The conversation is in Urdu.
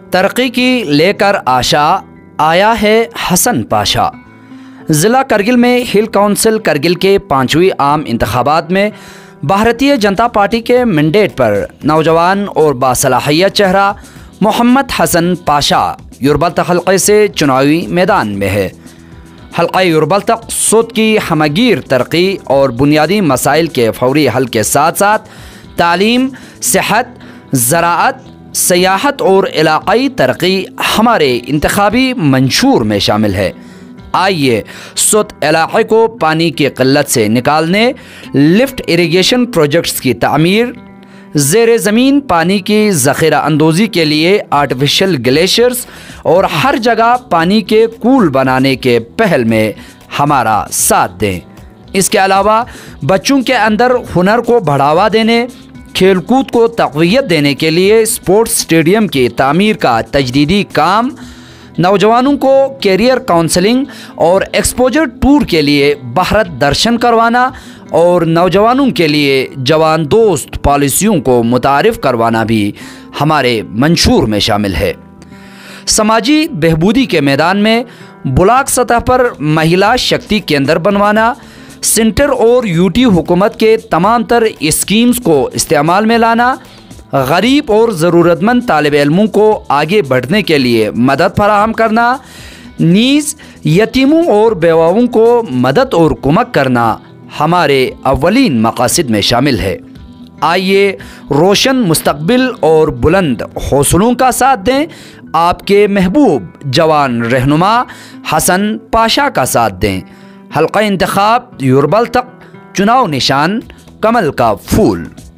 ترقی کی لے کر آشا آیا ہے حسن پاشا۔ ضلع کرگل میں ہل کونسل کرگل کے 5ویں عام انتخابات میں بھارتیہ جنتا پارٹی کے مینڈیٹ پر نوجوان اور باصلاحیت چہرہ محمد حسن پاشا یوربلتق حلقے سے چناوی میدان میں ہے۔ حلقہ یوربلتق صوت کی ہمگیر ترقی اور بنیادی مسائل کے فوری حل کے ساتھ ساتھ تعلیم، صحت، زراعت، سیاحت اور علاقائی ترقی ہمارے انتخابی منشور میں شامل ہے۔ آئیے سوت علاقے کو پانی کی قلت سے نکالنے، لفٹ اریگیشن پروجیکٹس کی تعمیر، زیر زمین پانی کی ذخیرہ اندوزی کے لیے آرٹیفیشل گلیشیئرز اور ہر جگہ پانی کے کول بنانے کے پہل میں ہمارا ساتھ دیں۔ اس کے علاوہ بچوں کے اندر ہنر کو بڑھاوا دینے، کھیل کود کو تقویت دینے کے لیے اسپورٹس اسٹیڈیم کی تعمیر کا تجدیدی کام، نوجوانوں کو کیریئر کاؤنسلنگ اور ایکسپوجر ٹور کے لیے بھارت درشن کروانا اور نوجوانوں کے لیے جوان دوست پالیسیوں کو متعارف کروانا بھی ہمارے منشور میں شامل ہے۔ سماجی بہبودی کے میدان میں بلاک سطح پر مہیلا شکتی کیندر بنوانا، سینٹر اور یوٹی حکومت کے تمام تر اسکیمز کو استعمال میں لانا، غریب اور ضرورت مند طالب علموں کو آگے بڑھنے کے لیے مدد فراہم کرنا، نیز یتیموں اور بیواؤں کو مدد اور کمک کرنا ہمارے اولین مقاصد میں شامل ہے۔ آئیے روشن مستقبل اور بلند حوصلوں کا ساتھ دیں، آپ کے محبوب جوان رہنما حسن پاشا کا ساتھ دیں۔ حلقہ انتخاب یوربلتق، چناؤ نشان کمل کا پھول۔